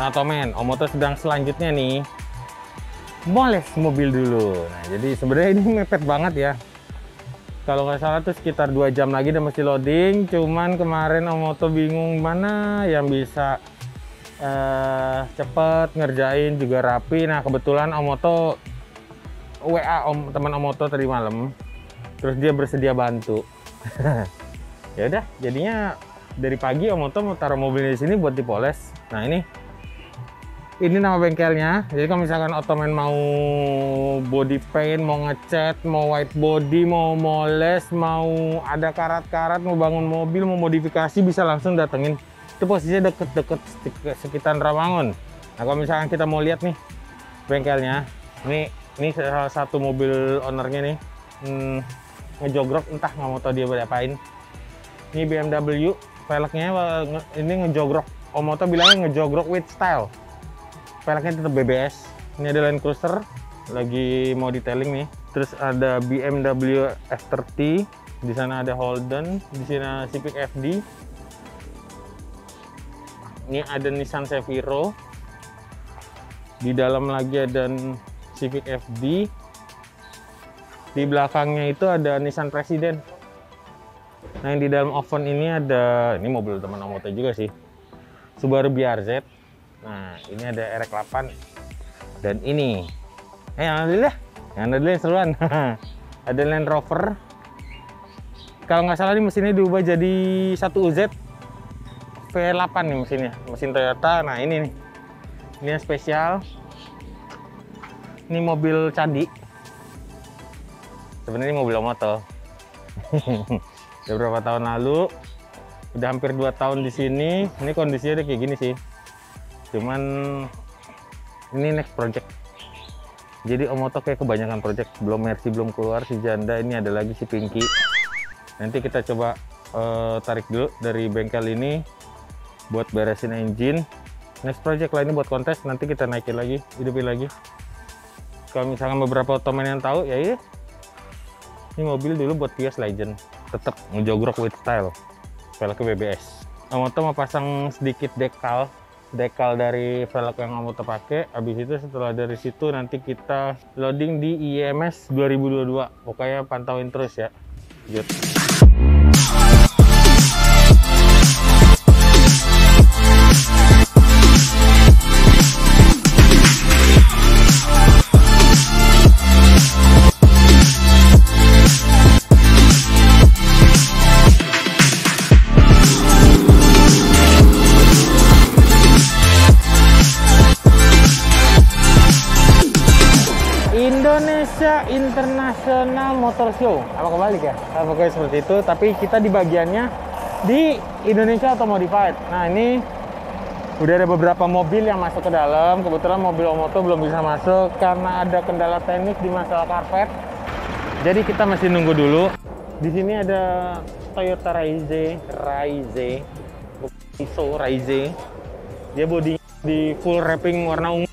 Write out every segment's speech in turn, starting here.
Nah, Tomen, Omoto sedang selanjutnya nih moles mobil dulu. Nah, jadi sebenarnya ini mepet banget ya. Kalau nggak salah tuh sekitar 2 jam lagi udah mesti loading. Cuman kemarin Omoto bingung mana yang bisa cepet ngerjain juga rapi. Nah, kebetulan Omoto WA teman Omoto tadi malam. Terus dia bersedia bantu. Ya udah, jadinya dari pagi Omoto mau taruh mobilnya di sini buat dipoles. Nah, ini nama bengkelnya. Jadi kalau misalkan Otomen mau body paint, mau ngecat, mau white body, mau moles, mau ada karat-karat, mau bangun mobil, mau modifikasi, bisa langsung datengin. Itu posisinya deket-deket sekitar Rawangun. Nah, kalau misalkan kita mau lihat nih bengkelnya, ini salah satu mobil ownernya nih ngejogrok, entah nggak mau tahu dia berapain. Ini BMW, velgnya ini ngejogrok. Omoto bilangnya ngejogrok with style. Velgnya tetap BBS. Ini ada Land Cruiser lagi mau detailing nih. Terus ada BMW F30, di sana ada Holden, di sini Civic FD. Ini ada Nissan Seviro. Di dalam lagi ada Civic FD. Di belakangnya itu ada Nissan Presiden. Nah, yang di dalam oven ini ada, ini mobil teman Omoto juga sih, Subaru BRZ. Nah, ini ada RX-8 dan ini yang ada dulu yang seruan. Ada Land Rover. Kalau nggak salah ini mesinnya diubah jadi 1UZ V8 nih mesinnya, mesin Toyota. Nah, ini nih, ini yang spesial. Ini mobil Candi. Sebenarnya ini mobil Omoto. Udah berapa tahun lalu, udah hampir 2 tahun di sini. Ini kondisinya udah kayak gini sih. Cuman ini next project. Jadi Omoto kayak kebanyakan project. Belum Mercy belum keluar, si Janda, ini ada lagi si Pinky. Nanti kita coba tarik dulu dari bengkel ini buat beresin engine. Next project lainnya buat kontes, nanti kita naikin lagi, hidupin lagi. Kalau misalkan beberapa Otomen yang tahu, ya ini mobil dulu buat Vios Legend. Tetap ngejogrok with style. Velgnya BBS. Omoto mau pasang sedikit dekal dari velg yang Omoto pakai. Habis itu setelah dari situ nanti kita loading di IEMS 2022. Pokoknya pantauin terus ya. Yuk. Indonesia International Motor Show, apa kebalik ya? Pokoknya seperti itu, tapi kita di bagiannya di Indonesia Automodified. Nah, ini udah ada beberapa mobil yang masuk ke dalam. Kebetulan mobil Omoto belum bisa masuk karena ada kendala teknis di masalah karpet. Jadi kita masih nunggu dulu. Di sini ada Toyota Raize. Dia body di full wrapping warna ungu.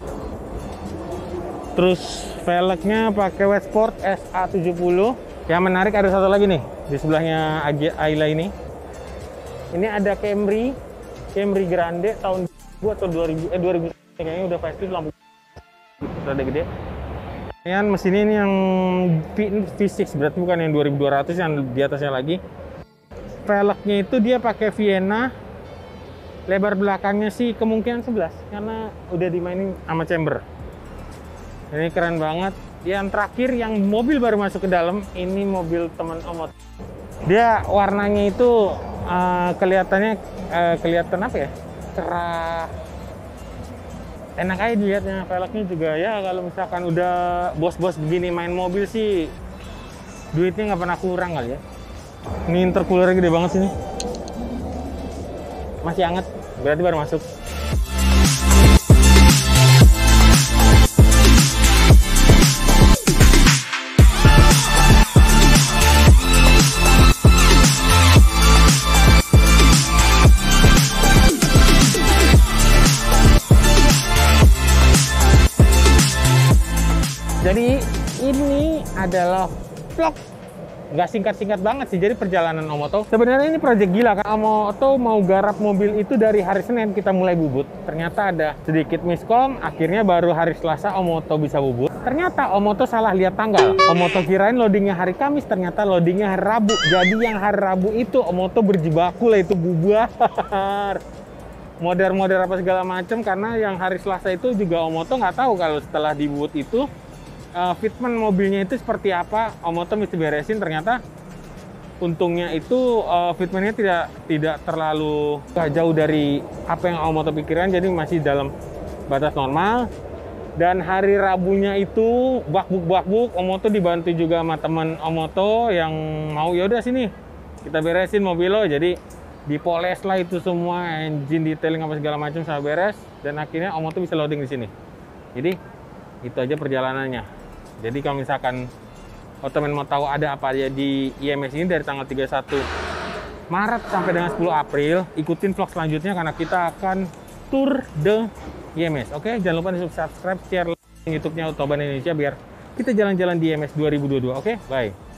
Terus velgnya pakai Wet Sport SA70. Yang menarik ada satu lagi nih di sebelahnya Ayla ini. Ini ada Camry Grande tahun 2000 atau 2000 kayaknya udah facelift, lampu rada gede. Yang mesin ini yang V6 berarti bukan yang 2200, yang di atasnya lagi. Velgnya itu dia pakai Vienna. Lebar belakangnya sih kemungkinan 11 karena udah dimainin sama chamber. Ini keren banget. Yang terakhir yang mobil baru masuk ke dalam, ini mobil teman Omoto. Dia warnanya itu kelihatan apa ya? Cerah. Enak aja dilihatnya. Velgnya juga ya kalau misalkan udah bos-bos begini main mobil sih duitnya nggak pernah kurang kali ya. Ini intercoolernya gede banget sini. Masih hangat, berarti baru masuk. Jadi ini adalah vlog nggak singkat-singkat banget sih. Jadi perjalanan Om Otto sebenarnya ini project gila kan. Om Otto mau garap mobil itu dari hari Senin kita mulai bubut. Ternyata ada sedikit miskom, akhirnya baru hari Selasa Om Otto bisa bubut. Ternyata Om Otto salah lihat tanggal. Om Otto kirain loadingnya hari Kamis, ternyata loadingnya hari Rabu. Jadi yang hari Rabu itu Om Otto berjibaku lah, itu bubar. Model-model apa segala macam, karena yang hari Selasa itu juga Om Otto nggak tahu kalau setelah dibubut itu fitment mobilnya itu seperti apa. Om Otto mesti beresin. Ternyata untungnya itu fitmentnya tidak terlalu jauh dari apa yang Om Otto pikiran, jadi masih dalam batas normal. Dan hari Rabunya itu bakbuk Om Otto dibantu juga sama teman Om Otto yang mau, ya udah sini kita beresin mobil lo. Jadi dipoles lah itu semua, engine detailing apa segala macam sama beres, dan akhirnya Om Otto bisa loading di sini. Jadi itu aja perjalanannya. Jadi kalau misalkan teman mau tahu ada apa aja di IMS ini dari tanggal 31 Maret sampai dengan 10 April, ikutin vlog selanjutnya karena kita akan tour de IMS. Oke, jangan lupa di subscribe, share YouTube-nya Autoban Indonesia biar kita jalan-jalan di IMS 2022. Oke, bye.